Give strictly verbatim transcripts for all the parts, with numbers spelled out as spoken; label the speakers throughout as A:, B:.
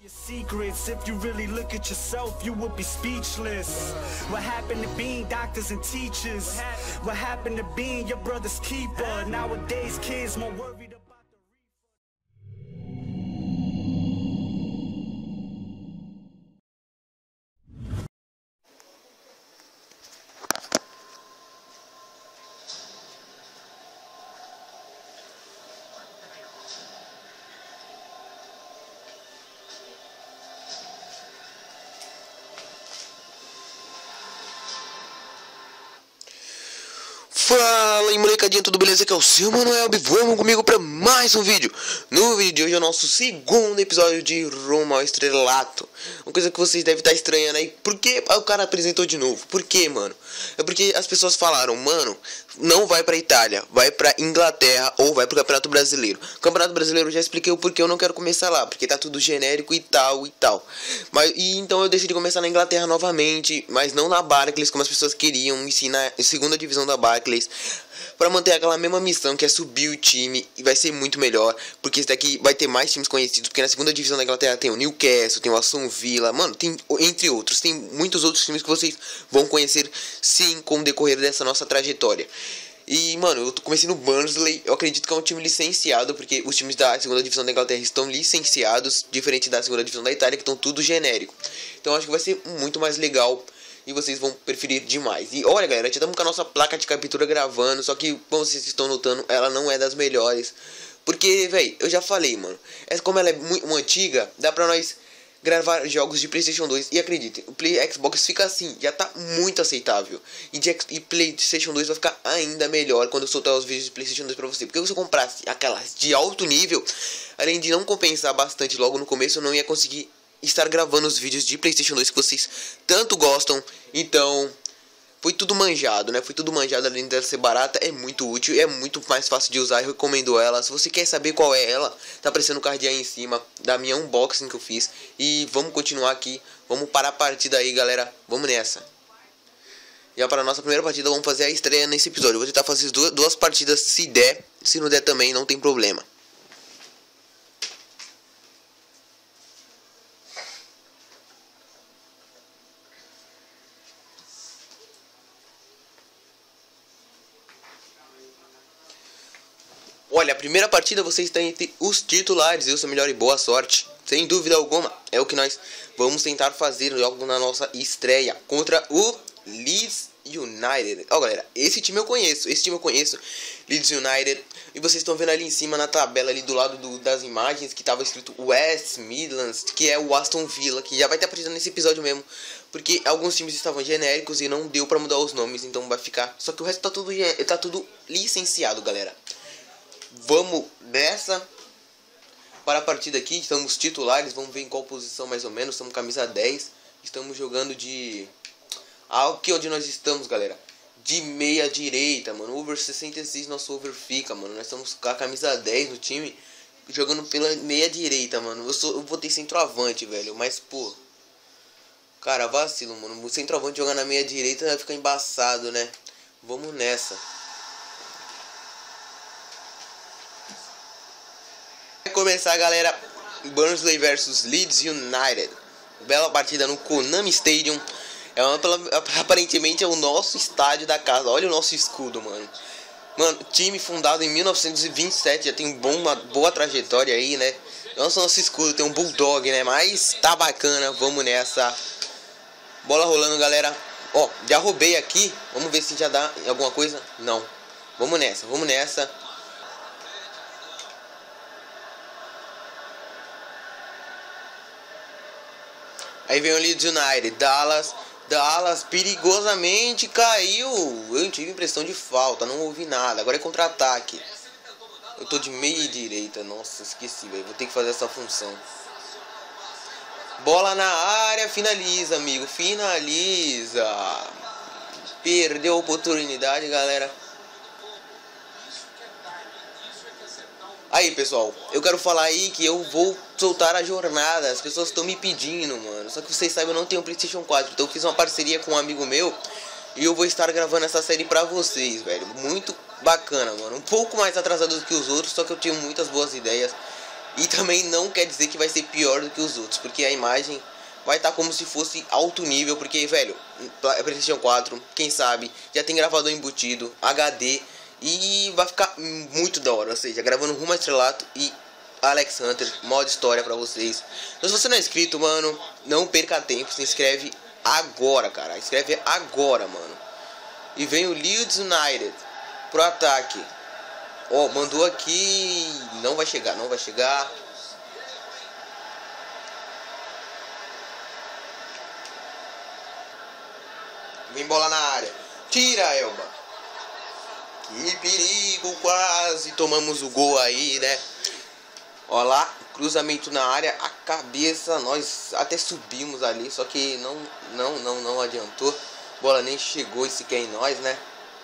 A: Secrets, if you really look at yourself, you would be speechless. What happened to being doctors and teachers? What happened to being your brother's keeper? Nowadays, kids more worried about.
B: Fala aí molecadinha, tudo beleza? Aqui é o seu Manuel, vamos comigo pra mais um vídeo. No vídeo de hoje é o nosso segundo episódio de Rumo ao Estrelato. Uma coisa que vocês devem estar estranhando aí, por que o cara apresentou de novo? Por que, mano? É porque as pessoas falaram, mano, não vai pra Itália, vai pra Inglaterra ou vai pro Campeonato Brasileiro. O Campeonato Brasileiro eu já expliquei o porquê eu não quero começar lá, porque tá tudo genérico e tal e tal. Mas, e então eu decidi começar na Inglaterra novamente, mas não na Barclays como as pessoas queriam, e sim na segunda divisão da Barclays, para manter aquela mesma missão que é subir o time, e vai ser muito melhor, porque esse daqui vai ter mais times conhecidos, porque na segunda divisão da Inglaterra tem o Newcastle, tem o Aston Villa, mano, tem entre outros, tem muitos outros times que vocês vão conhecer sim com o decorrer dessa nossa trajetória. E, mano, eu comecei no Barnsley, eu acredito que é um time licenciado, porque os times da segunda divisão da Inglaterra estão licenciados, diferente da segunda divisão da Itália, que estão tudo genérico. Então acho que vai ser muito mais legal e vocês vão preferir demais. E olha, galera, já estamos com a nossa placa de captura gravando, só que, como vocês estão notando, ela não é das melhores. Porque, velho, eu já falei, mano, é, como ela é muito antiga, dá pra nós gravar jogos de PlayStation dois. E acreditem, o Play Xbox fica assim, já tá muito aceitável. E, de, e PlayStation dois vai ficar ainda melhor quando eu soltar os vídeos de PlayStation dois pra você. Porque se eu comprasse aquelas de alto nível, além de não compensar bastante logo no começo, eu não ia conseguir estar gravando os vídeos de PlayStation dois que vocês tanto gostam. Então, foi tudo manjado, né? Foi tudo manjado, além dela ser barata, é muito útil, é muito mais fácil de usar, eu recomendo ela. Se você quer saber qual é ela, tá aparecendo o card aí em cima da minha unboxing que eu fiz. E vamos continuar aqui, vamos parar a partida aí, galera, vamos nessa. Já para a nossa primeira partida, vamos fazer a estreia nesse episódio. Eu vou tentar fazer duas, duas partidas se der, se não der também, não tem problema. Olha, a primeira partida você está entre os titulares, eu sou melhor e boa sorte. Sem dúvida alguma, é o que nós vamos tentar fazer logo na nossa estreia contra o Leeds United. Ó, galera, esse time eu conheço, esse time eu conheço, Leeds United. E vocês estão vendo ali em cima na tabela, ali do lado do, das imagens, que estava escrito West Midlands, que é o Aston Villa, que já vai estar aparecendo nesse episódio mesmo. Porque alguns times estavam genéricos e não deu pra mudar os nomes, então vai ficar. Só que o resto tá tudo, tá tudo licenciado, galera. Vamos nessa para a partida aqui, estamos titulares, vamos ver em qual posição mais ou menos, estamos camisa dez, estamos jogando de... Ah, aqui onde nós estamos, galera, de meia direita, mano, over sessenta e seis nosso over fica, mano, nós estamos com a camisa dez no time, jogando pela meia direita, mano, eu, sou, eu vou ter centroavante, velho, mas pô, cara, vacilo, mano, o centroavante jogar na meia direita vai ficar embaçado, né, vamos nessa. Começar, galera, Barnsley versus Leeds United, bela partida no Konami Stadium, é uma, aparentemente é o nosso estádio da casa, olha o nosso escudo, mano, mano, time fundado em mil novecentos e vinte e sete, já tem bom, uma boa trajetória aí, né, nosso, nosso escudo tem um bulldog, né, mas tá bacana, vamos nessa, bola rolando, galera, ó, já roubei aqui, vamos ver se já dá alguma coisa, não, vamos nessa, vamos nessa. Aí vem o Leeds United, Dallas, Dallas perigosamente caiu. Eu tive impressão de falta, não ouvi nada. Agora é contra-ataque. Eu tô de meia direita, nossa, esqueci, velho. Vou ter que fazer essa função. Bola na área, finaliza, amigo, finaliza. Perdeu a oportunidade, galera. Aí, pessoal, eu quero falar aí que eu vou soltar a jornada. As pessoas estão me pedindo, mano. Só que vocês sabem, eu não tenho PlayStation quatro. Então eu fiz uma parceria com um amigo meu e eu vou estar gravando essa série pra vocês, velho. Muito bacana, mano. Um pouco mais atrasado do que os outros, só que eu tinha muitas boas ideias. E também não quer dizer que vai ser pior do que os outros, porque a imagem vai estar como se fosse alto nível, porque, velho, PlayStation quatro, quem sabe, já tem gravador embutido, H D, e vai ficar muito da hora, ou seja, gravando Rumo ao Estrelato e Alex Hunter, modo história pra vocês. Então se você não é inscrito, mano, não perca tempo, se inscreve agora, cara, inscreve agora, mano. E vem o Leeds United pro ataque. Ó, oh, mandou aqui, não vai chegar, não vai chegar. Vem bola na área. Tira, Elba. Que perigo, quase tomamos o gol aí, né? Olha lá, cruzamento na área, a cabeça, nós até subimos ali, só que não, não, não, não adiantou. Bola nem chegou sequer em nós, né?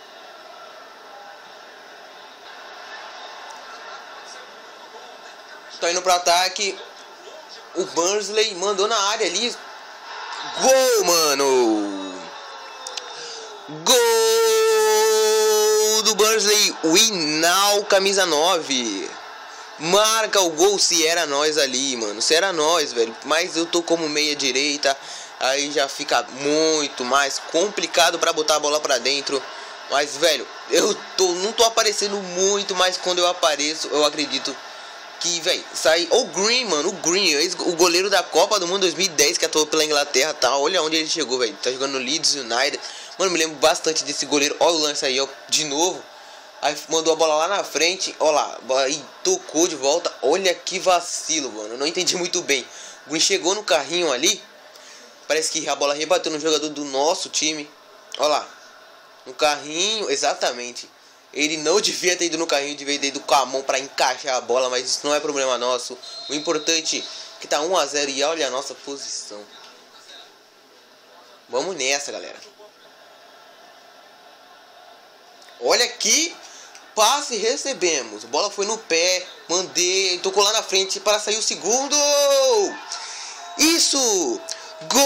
B: Tá indo pro ataque. O Burnsley mandou na área ali. Gol, mano! Gol do Burnsley. Winal, camisa nove. Marca o gol se era nós ali, mano. Se era nós, velho. Mas eu tô como meia direita. Aí já fica muito mais complicado pra botar a bola pra dentro. Mas, velho, eu tô, não tô aparecendo muito. Mas quando eu apareço, eu acredito que, velho, sai o Green, mano. O Green, o goleiro da Copa do Mundo dois mil e dez, que atuou pela Inglaterra, tá? Olha onde ele chegou, velho. Tá jogando no Leeds United. Mano, me lembro bastante desse goleiro. Olha o lance aí, ó, de novo. Aí mandou a bola lá na frente. Olha lá, aí tocou de volta. Olha que vacilo, mano. Eu não entendi muito bem. O Green chegou no carrinho ali. Parece que a bola rebateu no jogador do nosso time. Olha lá. No carrinho, exatamente. Ele não devia ter ido no carrinho, devia ter ido com a mão pra encaixar a bola. Mas isso não é problema nosso. O importante é que tá um a zero e olha a nossa posição. Vamos nessa, galera. Olha aqui. Passe, recebemos. A bola foi no pé. Mandei. Tocou lá na frente para sair o segundo. Isso. Gol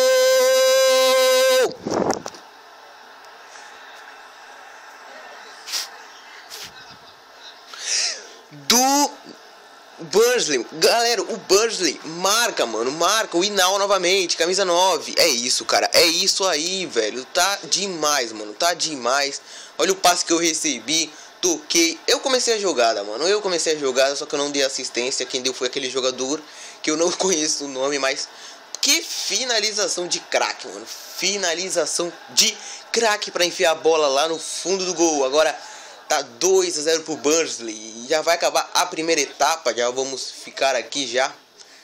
B: do Burnsley. Galera, o Burnsley marca, mano. Marca o Inal novamente. Camisa nove. É isso, cara. É isso aí, velho. Tá demais, mano. Tá demais. Olha o passe que eu recebi. Toquei. Eu comecei a jogada, mano. Eu comecei a jogada, só que eu não dei assistência. Quem deu foi aquele jogador que eu não conheço o nome, mas que finalização de craque, mano. Finalização de craque pra enfiar a bola lá no fundo do gol. Agora tá dois a zero pro Burnsley. Já vai acabar a primeira etapa. Já vamos ficar aqui já.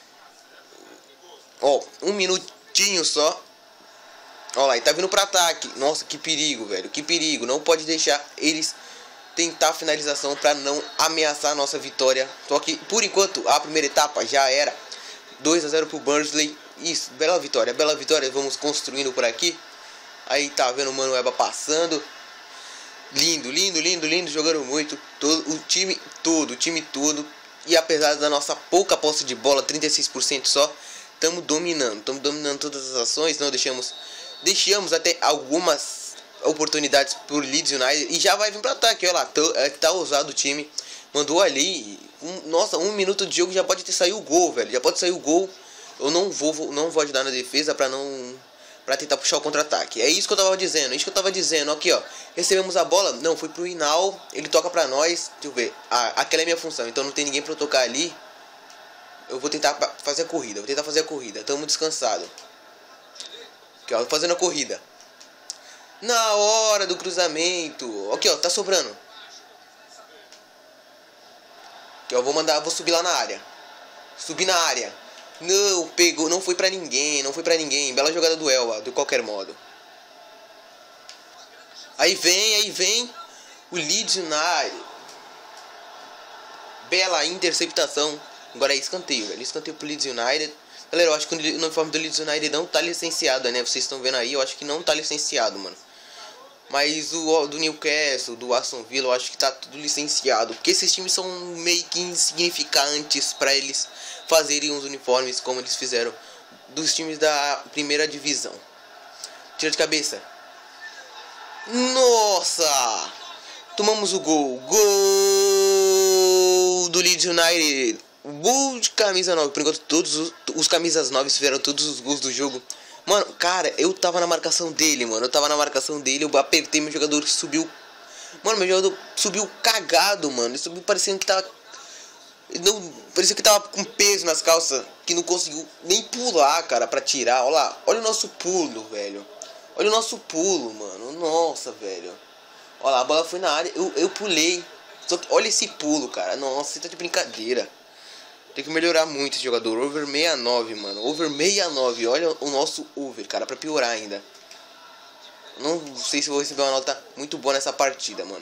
B: Ó, um minutinho só. Ó lá, e tá vindo pro ataque. Nossa, que perigo, velho. Que perigo. Não pode deixar eles tentar a finalização pra não ameaçar a nossa vitória. Só que, por enquanto, a primeira etapa já era. dois a zero pro Burnsley. Isso, bela vitória, bela vitória. Vamos construindo por aqui. Aí tá vendo o Mano Eba passando. Lindo, lindo, lindo, lindo. Jogando muito. Todo, o time todo, o time todo. E apesar da nossa pouca posse de bola, trinta e seis por cento só, estamos dominando. Estamos dominando todas as ações. Não deixamos. Deixamos até algumas oportunidades por Leeds United. E já vai vir para ataque. Olha lá, tá, tá ousado o time. Mandou ali. Um, nossa, um minuto de jogo já pode ter saído o gol, velho. Já pode sair o gol. Eu não vou, não vou ajudar na defesa para não, para tentar puxar o contra-ataque. É isso que eu tava dizendo. É isso que eu tava dizendo. Aqui, ó. Recebemos a bola. Não, foi pro Inal. Ele toca pra nós. Deixa eu ver. Ah, aquela é a minha função. Então não tem ninguém pra eu tocar ali. Eu vou tentar fazer a corrida. Vou tentar fazer a corrida. Tamo descansado. Aqui, ó. Fazendo a corrida. Na hora do cruzamento. Aqui, ó. Tá sobrando. Aqui, ó. Vou mandar. Vou subir lá na área. Subir na área. Não, pegou, não foi pra ninguém, não foi pra ninguém. Bela jogada do Elba, de qualquer modo. Aí vem, aí vem o Leeds United. Bela interceptação. Agora é escanteio, velho. Escanteio pro Leeds United. Galera, eu acho que o uniforme do Leeds United não tá licenciado, né? Vocês estão vendo aí, eu acho que não tá licenciado, mano. Mas o do Newcastle, do Aston Villa, eu acho que tá tudo licenciado. Porque esses times são meio que insignificantes pra eles fazerem os uniformes como eles fizeram dos times da primeira divisão. Tira de cabeça. Nossa! Tomamos o gol. Gol do Leeds United. Gol de camisa nove. Por enquanto todos os, os camisas nove fizeram todos os gols do jogo. Mano, cara, eu tava na marcação dele, mano. Eu tava na marcação dele, eu apertei, meu jogador subiu. Mano, meu jogador subiu cagado, mano. Ele subiu parecendo que tava... Não, parecia que tava com peso nas calças, que não conseguiu nem pular, cara, pra tirar. Olha lá, olha o nosso pulo, velho. Olha o nosso pulo, mano. Nossa, velho. Olha lá, a bola foi na área, eu, eu pulei. Só que olha esse pulo, cara. Nossa, você tá de brincadeira. Tem que melhorar muito esse jogador. Over sessenta e nove, mano. Over sessenta e nove. Olha o nosso over, cara, pra piorar ainda. Não sei se vou receber uma nota muito boa nessa partida, mano.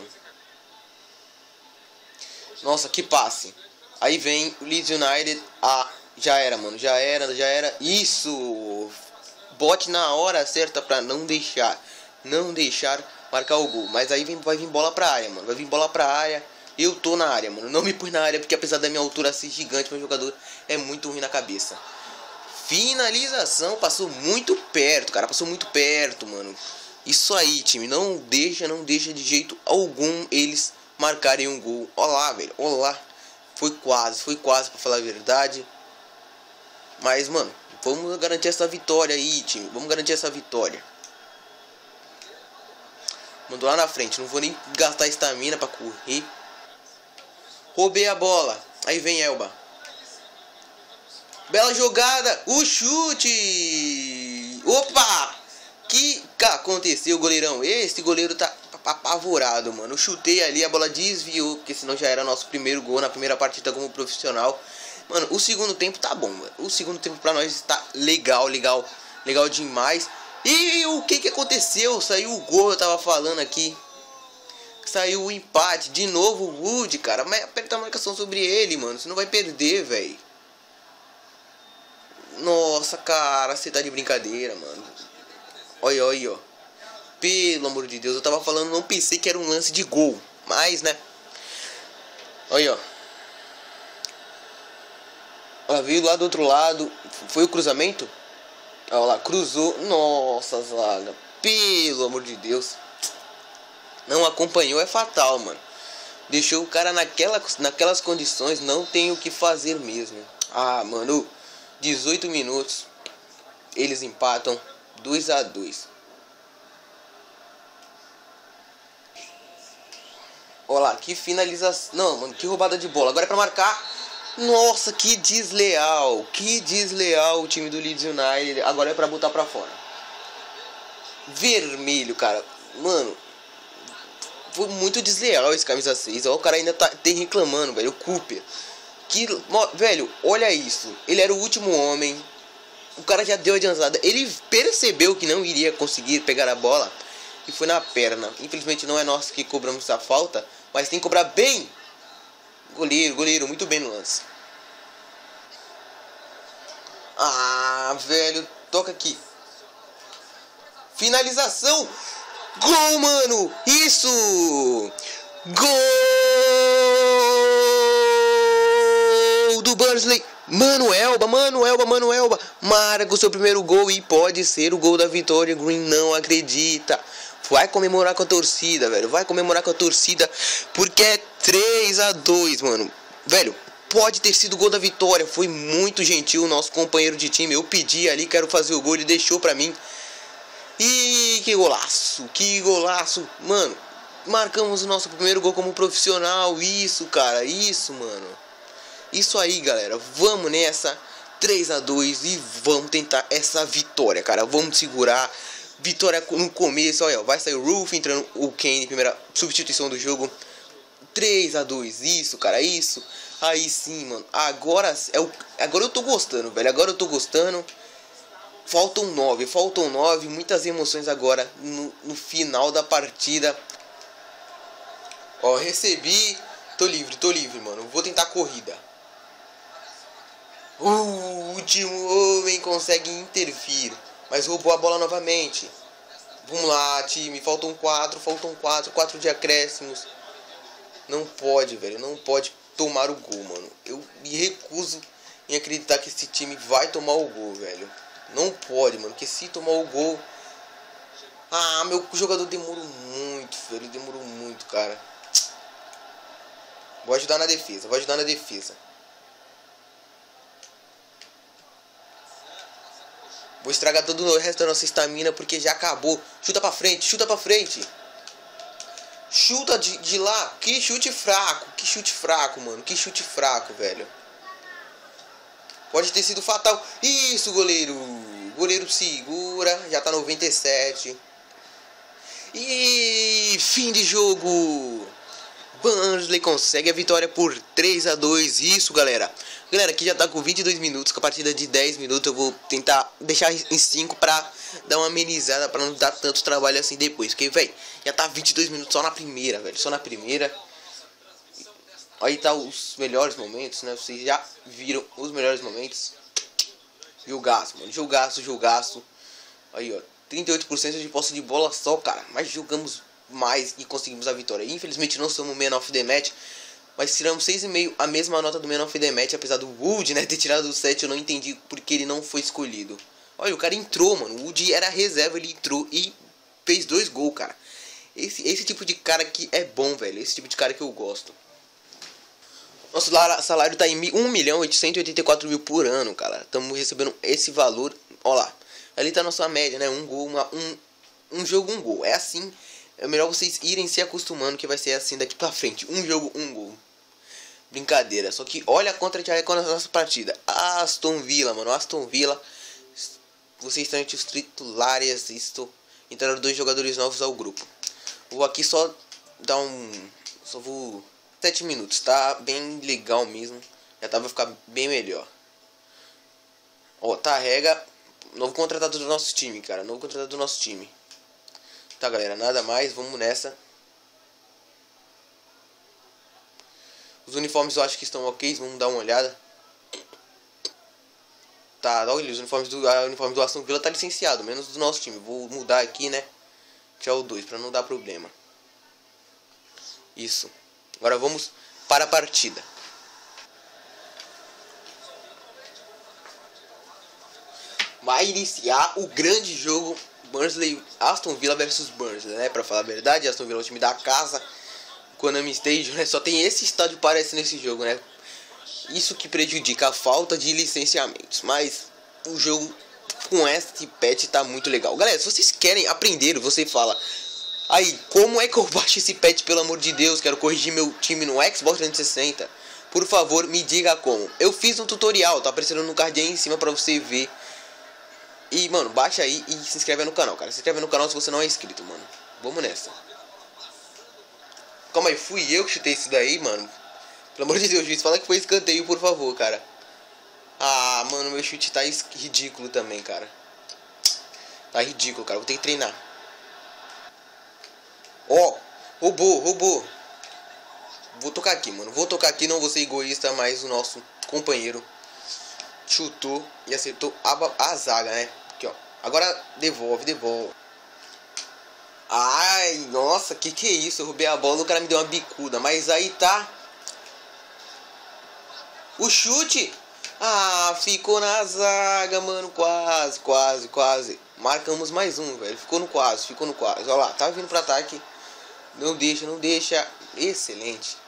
B: Nossa, que passe. Aí vem o Leeds United. Ah, já era, mano. Já era, já era. Isso. Bote na hora certa pra não deixar. Não deixar marcar o gol. Mas aí vem, vai vir bola pra área, mano. Vai vir bola pra área. Eu tô na área, mano. Não me pus na área porque apesar da minha altura ser gigante, meu jogador é muito ruim na cabeça. Finalização. Passou muito perto, cara. Passou muito perto, mano. Isso aí, time. Não deixa, não deixa de jeito algum eles marcarem um gol. Olha lá, velho. Olha lá. Foi quase, foi quase pra falar a verdade. Mas, mano, vamos garantir essa vitória aí, time. Vamos garantir essa vitória. Mandou lá na frente. Não vou nem gastar estamina pra correr. Roubei a bola. Aí vem Elba. Bela jogada. O chute. Opa. Que aconteceu, goleirão? Esse goleiro tá apavorado, mano. Eu chutei ali, a bola desviou. Porque senão já era nosso primeiro gol na primeira partida como profissional. Mano, o segundo tempo tá bom, mano. O segundo tempo pra nós tá legal, legal. Legal demais. E o que que aconteceu? Saiu o gol, eu tava falando aqui. Saiu o empate. De novo o Wood, cara. Mas aperta a marcação sobre ele, mano. Você não vai perder, velho. Nossa, cara. Você tá de brincadeira, mano. Olha, olha, ó. Pelo amor de Deus. Eu tava falando, não pensei que era um lance de gol. Mas, né. Olha, ó. Ela veio lá do outro lado. Foi o cruzamento? Olha lá, cruzou. Nossa, zaga. Pelo amor de Deus. Não acompanhou, é fatal, mano. Deixou o cara naquela, naquelas condições. Não tem o que fazer mesmo. Ah, mano. dezoito minutos. Eles empatam dois a dois. Olha lá, que finalização. Não, mano, que roubada de bola. Agora é pra marcar. Nossa, que desleal. Que desleal o time do Leeds United. Agora é pra botar pra fora. Vermelho, cara. Mano, foi muito desleal esse camisa seis. Ó, o cara ainda tá tem reclamando, velho. O Cooper. Que, velho, olha isso. Ele era o último homem. O cara já deu a adiantada. Ele percebeu que não iria conseguir pegar a bola e foi na perna. Infelizmente não é nós que cobramos essa falta, mas tem que cobrar bem. Goleiro, goleiro, muito bem no lance. Ah, velho, toca aqui. Finalização. Gol, mano. Isso. Gol do Burnley. Mano Elba, Mano Elba, Mano Elba. Marca o seu primeiro gol e pode ser o gol da vitória. Green não acredita. Vai comemorar com a torcida, velho. Vai comemorar com a torcida. Porque é três a dois, mano. Velho, pode ter sido o gol da vitória. Foi muito gentil o nosso companheiro de time. Eu pedi ali, quero fazer o gol. Ele deixou pra mim. E que golaço. Que golaço. Mano, marcamos o nosso primeiro gol como profissional. Isso, cara. Isso, mano. Isso aí, galera. Vamos nessa. três a dois. E vamos tentar essa vitória, cara. Vamos segurar. Vitória no começo, olha, vai sair o Roof, entrando o Kane, primeira substituição do jogo. três a dois, isso, cara, isso. Aí sim, mano. Agora é o agora eu tô gostando, velho. Agora eu tô gostando. Faltam nove, faltam nove, muitas emoções agora no, no final da partida. Ó, recebi, tô livre, tô livre, mano. Vou tentar a corrida. O último homem consegue intervir, mas roubou a bola novamente. Vamos lá, time. Faltam quatro, faltam quatro. Quatro de acréscimos. Não pode, velho. Não pode tomar o gol, mano. Eu me recuso em acreditar que esse time vai tomar o gol, velho. Não pode, mano. Porque se tomar o gol... Ah, meu jogador demorou muito, velho. Demorou muito, cara. Vou ajudar na defesa. Vou ajudar na defesa. Vou estragar todo o resto da nossa estamina porque já acabou. Chuta pra frente, chuta pra frente. Chuta de, de lá. Que chute fraco, que chute fraco, mano. Que chute fraco, velho. Pode ter sido fatal. Isso, goleiro. Goleiro segura. Já tá noventa e sete. E fim de jogo. Barnsley consegue a vitória por três a dois. Isso, galera. Galera, aqui já tá com vinte e dois minutos. Com a partida de dez minutos eu vou tentar deixar em cinco pra dar uma amenizada, pra não dar tanto trabalho assim depois. Porque, velho, já tá vinte e dois minutos só na primeira, velho. Só na primeira. Aí tá os melhores momentos, né? Vocês já viram os melhores momentos. Jogaço, mano. Jogaço, jogaço. Aí, ó. trinta e oito por cento de posse de bola só, cara. Mas jogamos mais e conseguimos a vitória. Infelizmente não somos Man of the Match, mas tiramos seis e meio, a mesma nota do Man of the Match. Apesar do Wood, né, ter tirado o sete, eu não entendi porque ele não foi escolhido. Olha, o cara entrou, mano. O Wood era reserva, ele entrou e fez dois gols, cara. Esse, esse tipo de cara que é bom, velho. Esse tipo de cara que eu gosto. Nosso salário tá em um milhão oitocentos e oitenta e quatro mil por ano, cara. Estamos recebendo esse valor. Olha lá. Ali tá a nossa média, né? Um gol, uma, um, um jogo, um gol. É assim. É melhor vocês irem se acostumando que vai ser assim daqui pra frente. Um jogo, um gol. Brincadeira. Só que olha contra a com a nossa partida. Aston Villa, mano. Aston Villa. Vocês estão entre os titulares. Estou entraram dois jogadores novos ao grupo. Vou aqui só dar um... Só vou... sete minutos. Tá bem legal mesmo. Já tá, vai ficar bem melhor. Ó, tá, rega... Novo contratado do nosso time, cara. Novo contratado do nosso time. Tá, galera. Nada mais. Vamos nessa. Os uniformes eu acho que estão ok. Vamos dar uma olhada. Tá, olha. Os uniformes do, a uniforme do Aston Villa tá licenciado. Menos do nosso time. Vou mudar aqui, né? Tirar o dois pra não dar problema. Isso. Agora vamos para a partida. Vai iniciar o grande jogo Barnsley, Aston Villa versus Barnsley, né? Pra falar a verdade, Aston Villa é o time da casa. Konami Stadium, né? Só tem esse estádio parece nesse jogo, né? Isso que prejudica a falta de licenciamentos. Mas o jogo com esse patch tá muito legal. Galera, se vocês querem aprender, você fala... Aí, como é que eu baixo esse patch, pelo amor de Deus? Quero corrigir meu time no Xbox trezentos e sessenta. Por favor, me diga como. Eu fiz um tutorial, tá aparecendo no card aí em cima pra você ver. E, mano, baixa aí e se inscreve no canal, cara. Se inscreve no canal se você não é inscrito, mano. Vamos nessa. Calma aí, fui eu que chutei isso daí, mano. Pelo amor de Deus, juiz, fala que foi escanteio, por favor, cara. Ah, mano, meu chute tá ridículo também, cara. Tá ridículo, cara. Vou ter que treinar. Ó, oh, roubou, roubou. Vou tocar aqui, mano. Vou tocar aqui, não vou ser egoísta, mas o nosso companheiro chutou e acertou a, a zaga, né? Aqui, ó. Agora devolve, devolve. Ai, nossa, que que é isso? Eu roubei a bola, o cara me deu uma bicuda. Mas aí tá o chute. Ah, ficou na zaga, mano. Quase, quase, quase. Marcamos mais um, velho. Ficou no quase, ficou no quase. Olha lá, tá vindo pro ataque. Não deixa, não deixa. Excelente.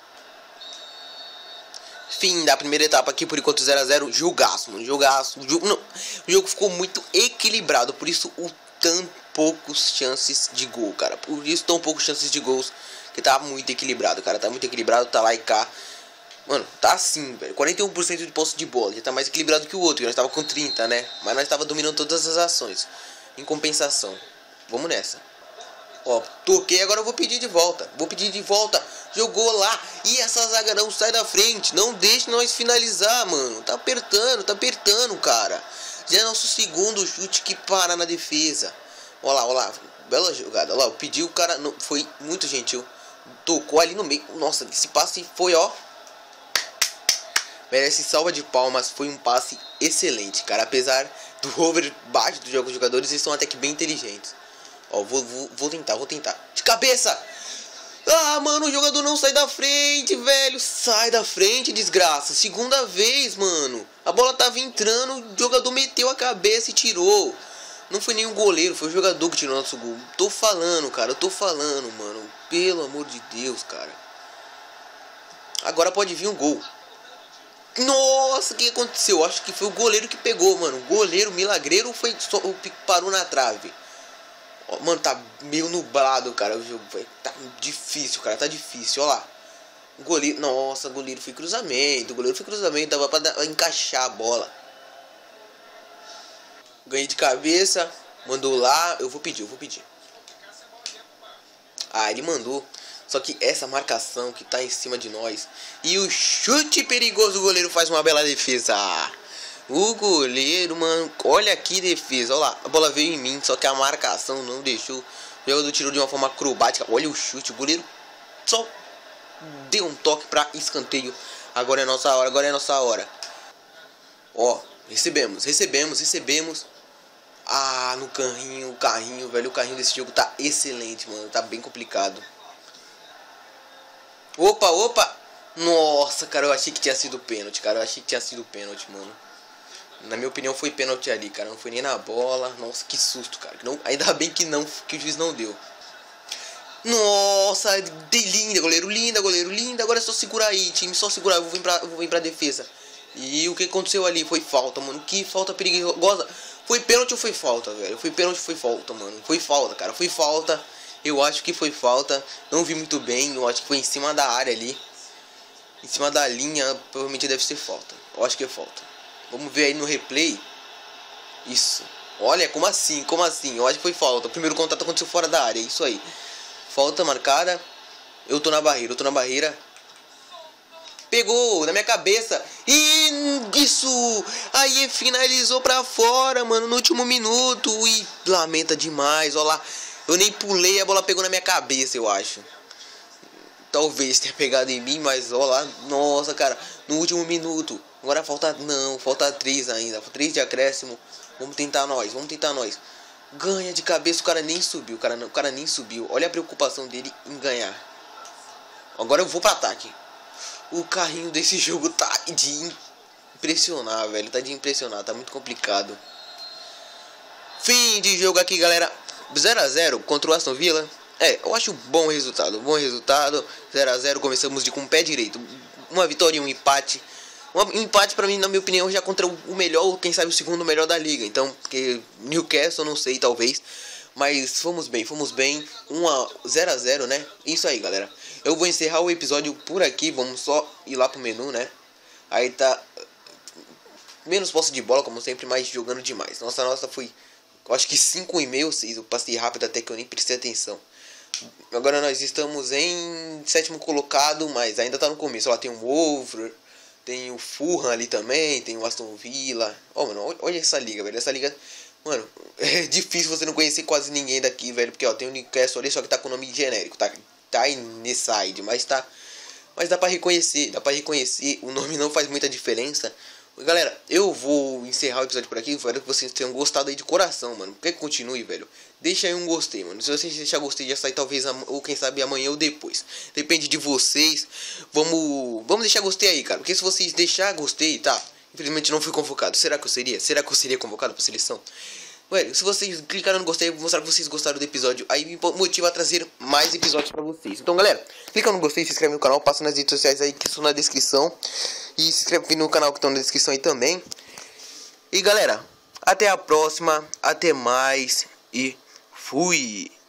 B: Fim da primeira etapa aqui, por enquanto zero a zero. Jogaço, mano. Jogaço. O jogo, não. O jogo ficou muito equilibrado. Por isso, o tão poucos chances de gol, cara. Por isso, tão poucos chances de gols. Que tá muito equilibrado, cara. Tá muito equilibrado. Tá lá e cá. Mano, tá assim, velho. quarenta e um por cento de posse de bola. Já tá mais equilibrado que o outro. Nós tava com trinta, né? Mas nós tava dominando todas as ações. Em compensação. Vamos nessa. Ó, toquei, agora eu vou pedir de volta. Vou pedir de volta. Jogou lá. E essa zaga não sai da frente. Não deixe nós finalizar, mano. Tá apertando, tá apertando, cara. Já é nosso segundo chute que para na defesa. Ó lá, ó lá. Bela jogada. Ó lá, eu pedi, o cara não, foi muito gentil. Tocou ali no meio. Nossa, esse passe foi, ó. Merece salva de palmas. Foi um passe excelente, cara. Apesar do over baixo dos jogos, os jogadores eles são até que bem inteligentes. Ó, vou, vou, vou tentar, vou tentar. De cabeça! Ah, mano, o jogador não sai da frente, velho. Sai da frente, desgraça. Segunda vez, mano. A bola tava entrando, o jogador meteu a cabeça e tirou. Não foi nem o goleiro, foi o jogador que tirou nosso gol. Tô falando, cara, eu tô falando, mano. Pelo amor de Deus, cara. Agora pode vir um gol. Nossa, o que aconteceu? Acho que foi o goleiro que pegou, mano. O goleiro milagreiro foi só, parou na trave. Ó, mano, tá meio nublado, cara. O jogo tá difícil, cara. Tá difícil, ó lá. O goleiro, nossa, o goleiro foi cruzamento. O goleiro foi cruzamento, dava pra dar, encaixar a bola. Ganhei de cabeça. Mandou lá. Eu vou pedir, eu vou pedir. Ah, ele mandou. Só que essa marcação que tá em cima de nós. E o chute perigoso, o goleiro faz uma bela defesa. O goleiro, mano, olha que defesa. Olha lá, a bola veio em mim, só que a marcação não deixou. O jogador tirou de uma forma acrobática. Olha o chute, o goleiro só deu um toque pra escanteio. Agora é nossa hora, agora é nossa hora. Ó, recebemos, recebemos, recebemos. Ah, no carrinho, o carrinho, velho. O carrinho desse jogo tá excelente, mano. Tá bem complicado. Opa, opa. Nossa, cara, eu achei que tinha sido pênalti, cara. Eu achei que tinha sido pênalti, mano. Na minha opinião foi pênalti ali, cara. Não foi nem na bola. Nossa, que susto, cara. Não, ainda bem que não, que o juiz não deu. Nossa, de linda, goleiro, linda, goleiro, linda. Agora é só segurar aí, time. Só segurar. Eu vou vir pra, eu vou vir pra defesa. E o que aconteceu ali foi falta, mano. Que falta perigosa. Foi pênalti ou foi falta, velho? Foi pênalti ou foi falta, mano? Foi falta, cara. Foi falta. Eu acho que foi falta. Não vi muito bem. Eu acho que foi em cima da área ali. Em cima da linha. Provavelmente deve ser falta. Eu acho que é falta. Vamos ver aí no replay. Isso. Olha, como assim? Como assim? Eu acho que foi falta. O primeiro contato aconteceu fora da área. Isso aí. Falta marcada. Eu tô na barreira. Eu tô na barreira. Pegou na minha cabeça. E isso. Aí finalizou pra fora, mano. No último minuto. E lamenta demais. Olha lá. Eu nem pulei, a bola pegou na minha cabeça, eu acho. Talvez tenha pegado em mim, mas olha lá. Nossa, cara. No último minuto. Agora falta. Não, falta três ainda. Três de acréscimo. Vamos tentar nós, vamos tentar nós. Ganha de cabeça, o cara nem subiu. O cara, o cara nem subiu. Olha a preocupação dele em ganhar. Agora eu vou pro ataque. O carrinho desse jogo tá de impressionar, velho. Tá de impressionar, tá muito complicado. Fim de jogo aqui, galera. zero a zero contra o Aston Villa. É, eu acho bom resultado. Bom resultado. zero a zero. Começamos de com o pé direito. Uma vitória e um empate. Um empate pra mim, na minha opinião, já contra o melhor, ou quem sabe o segundo melhor da liga. Então, porque Newcastle, não sei, talvez. Mas fomos bem, fomos bem. zero a zero, né? Isso aí, galera. Eu vou encerrar o episódio por aqui. Vamos só ir lá pro menu, né? Aí tá menos posse de bola, como sempre, mas jogando demais. Nossa, nossa, foi, eu acho que cinco e meio, seis. Eu passei rápido até que eu nem prestei atenção. Agora nós estamos em sétimo colocado, mas ainda tá no começo. Lá tem o Wolver, tem o Fulham ali também, tem o Aston Villa. Ó, mano, olha essa liga, velho. Essa liga, mano, é difícil você não conhecer quase ninguém daqui, velho. Porque, ó, tem o Newcastle ali, só que tá com nome genérico. Tá, tá inside, mas tá... Mas dá pra reconhecer, dá pra reconhecer. O nome não faz muita diferença. Galera, eu vou encerrar o episódio por aqui. Espero que vocês tenham gostado aí de coração, mano. Quer que continue, velho? Deixa aí um gostei, mano. Se vocês deixar gostei, já sai talvez, ou quem sabe amanhã ou depois. Depende de vocês. Vamos vamos deixar gostei aí, cara. Porque se vocês deixar gostei, tá? Infelizmente não fui convocado. Será que eu seria? Será que eu seria convocado pra seleção? Velho, se vocês clicaram no gostei, eu vou mostrar que vocês gostaram do episódio. Aí me motiva a trazer mais episódios pra vocês. Então, galera, clica no gostei, se inscreve no canal, passa nas redes sociais aí que estão na descrição. E se inscreve no canal que estão na descrição aí também. E, galera, até a próxima, até mais e fui!